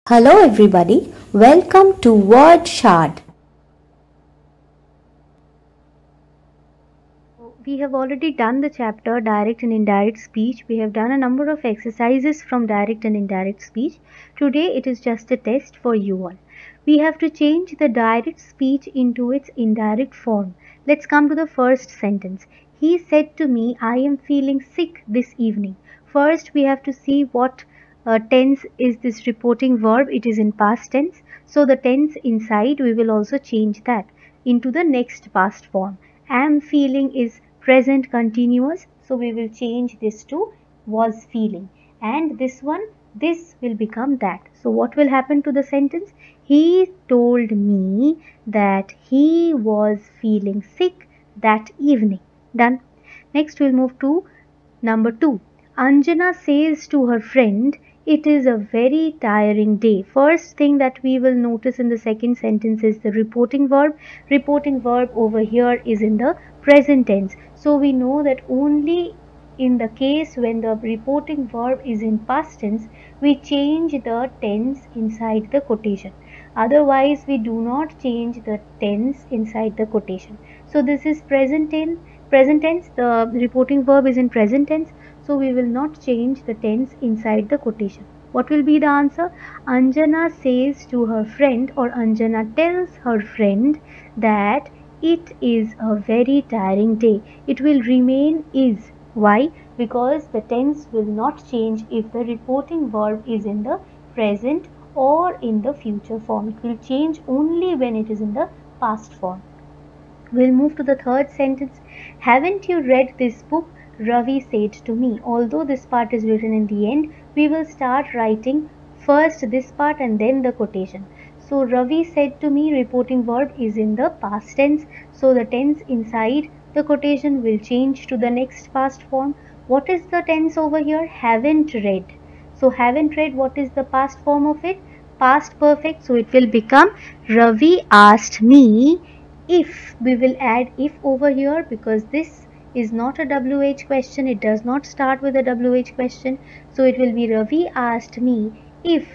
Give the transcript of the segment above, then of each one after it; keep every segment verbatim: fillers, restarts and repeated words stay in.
Hello everybody, welcome to Word Shard. We have already done the chapter direct and indirect speech. We have done a number of exercises from direct and indirect speech. Today it is just a test for you all. We have to change the direct speech into its indirect form. Let's come to the first sentence. He said to me, I am feeling sick this evening. First we have to see what uh, tense is this reporting verb. It is in past tense. So the tense inside we will also change that into the next past form. Am feeling is present continuous, so we will change this to was feeling, and this one, this will become that. So what will happen to the sentence? He told me that he was feeling sick that evening. Done. Next we'll move to number two. Anjana says to her friend, it is a very tiring day. First thing that we will notice in the second sentence is the reporting verb. Reporting verb over here is in the present tense. So we know that only in the case when the reporting verb is in past tense, we change the tense inside the quotation. Otherwise, we do not change the tense inside the quotation. So this is present tense. Present tense, the reporting verb is in present tense. So we will not change the tense inside the quotation. What will be the answer? Anjana says to her friend, or Anjana tells her friend that it is a very tiring day. It will remain is. Why? Because the tense will not change if the reporting verb is in the present or in the future form. It will change only when it is in the past form. We'll move to the third sentence. Haven't you read this book? Ravi said to me. Although this part is written in the end, we will start writing first this part and then the quotation. So Ravi said to me, reporting verb is in the past tense. So the tense inside the quotation will change to the next past form. What is the tense over here? Haven't read. So haven't read, what is the past form of it? Past perfect. So it will become Ravi asked me if. We will add if over here because this is not a W H question. It does not start with a W H question. So it will be Ravi asked me if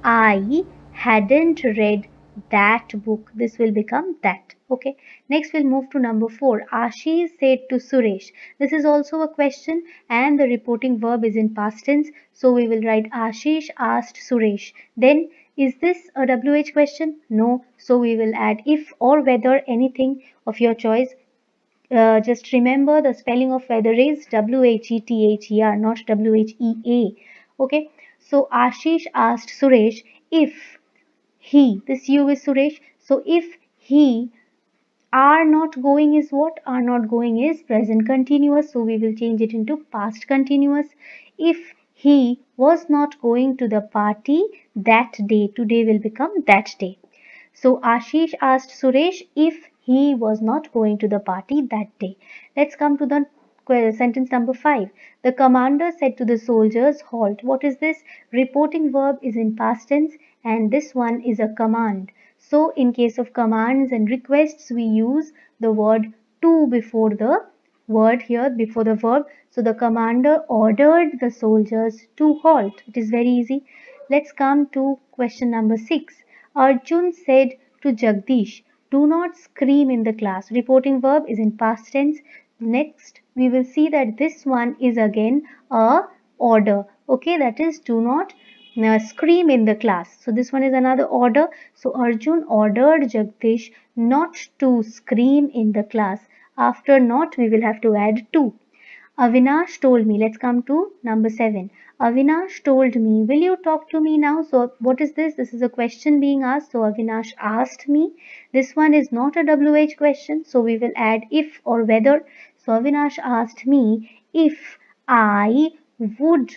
I hadn't read that book. This will become that. Okay. Next we'll move to number four. Ashish said to Suresh. This is also a question and the reporting verb is in past tense. So we will write Ashish asked Suresh. Then is this a W H question? No. So we will add if or whether, anything of your choice. Uh, just remember the spelling of whether is W H E T H E R, not W H E A. Okay. So Ashish asked Suresh if he, this you is Suresh. So if he are not going is what? Are not going is present continuous. So we will change it into past continuous. If he was not going to the party that day, today will become that day. So Ashish asked Suresh if he was not going to the party that day. Let's come to the sentence number five. The commander said to the soldiers, halt. What is this? Reporting verb is in past tense and this one is a command. So in case of commands and requests, we use the word to before the word here, before the verb. So the commander ordered the soldiers to halt. It is very easy. Let's come to question number six. Arjun said to Jagdish, do not scream in the class. Reporting verb is in past tense. Next, we will see that this one is again a order. Okay, that is do not uh, scream in the class. So this one is another order. So Arjun ordered Jagdish not to scream in the class. After not, we will have to add to. Avinash told me, let's come to number seven. Avinash told me, will you talk to me now? So what is this? This is a question being asked. So Avinash asked me. This one is not a W H question. So we will add if or whether. So Avinash asked me if I would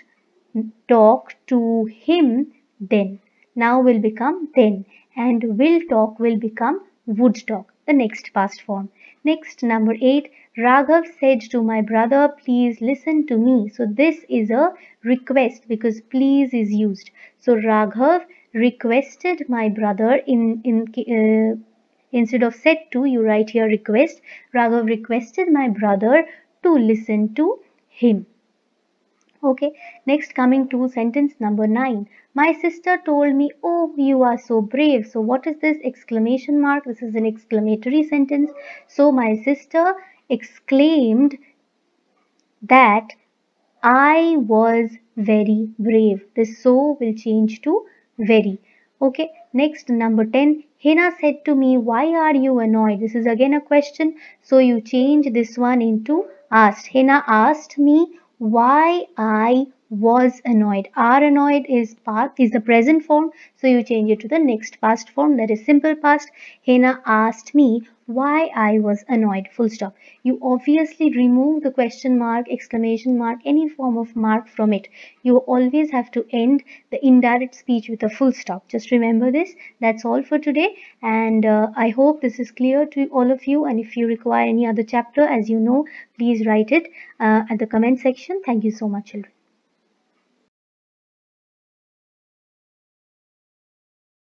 talk to him then. Now will become then. And will talk will become would talk. The next past form. Next, number eight. Raghav said to my brother, please listen to me. So this is a request because please is used. So Raghav requested my brother in, in uh, instead of said to, you write here request. Raghav requested my brother to listen to him. Okay, next coming to sentence number nine. My sister told me, oh, you are so brave. So what is this exclamation mark? This is an exclamatory sentence. So my sister exclaimed that I was very brave. This so will change to very. Okay, next number ten. Hina said to me, why are you annoyed? This is again a question. So you change this one into asked. Hina asked me why I was annoyed. Are annoyed is past is the present form. So you change it to the next past form, that is simple past. Hina asked me why I was annoyed. Full stop. You obviously remove the question mark, exclamation mark, any form of mark from it. You always have to end the indirect speech with a full stop. Just remember this. That's all for today, and uh, I hope this is clear to all of you. And if you require any other chapter, as you know, please write it uh, at the comment section. Thank you so much, children.